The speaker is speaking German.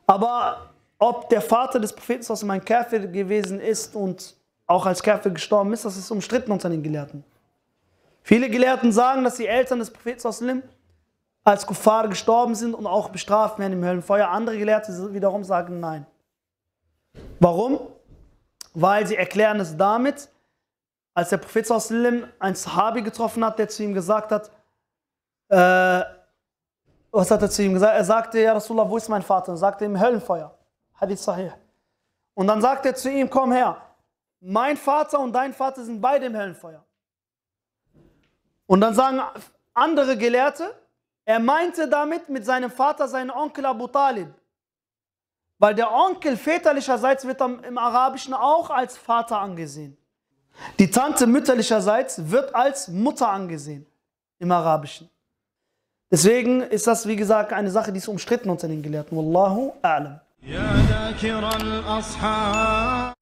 Aber ob der Vater des Propheten ein Kafir gewesen ist und auch als Kafir gestorben ist, das ist umstritten unter den Gelehrten. Viele Gelehrten sagen, dass die Eltern des Propheten als Kuffar gestorben sind und auch bestraft werden im Höllenfeuer. Andere Gelehrte wiederum sagen nein. Warum? Weil sie erklären es damit, als der Prophet ein Sahabi getroffen hat, der zu ihm gesagt hat, was hat er zu ihm gesagt? Er sagte, ja Rasulullah, wo ist mein Vater? Und sagte im Höllenfeuer. Hadith Sahih. Und dann sagt er zu ihm, komm her, mein Vater und dein Vater sind beide im Höllenfeuer. Und dann sagen andere Gelehrte, er meinte damit mit seinem Vater seinen Onkel Abu Talib. Weil der Onkel väterlicherseits wird im Arabischen auch als Vater angesehen. Die Tante mütterlicherseits wird als Mutter angesehen im Arabischen. Deswegen ist das, wie gesagt, eine Sache, die ist umstritten unter den Gelehrten. Wallahu a'lam.